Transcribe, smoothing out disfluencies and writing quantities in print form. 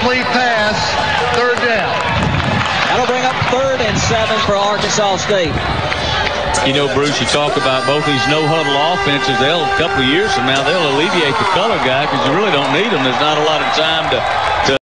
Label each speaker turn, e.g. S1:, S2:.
S1: incomplete pass, third down.
S2: That'll bring up 3rd and 7 for Arkansas State.
S3: You know, Bruce, you talk about both these no-huddle offenses. A couple of years from now, they'll alleviate the color guy because you really don't need them. There's not a lot of time to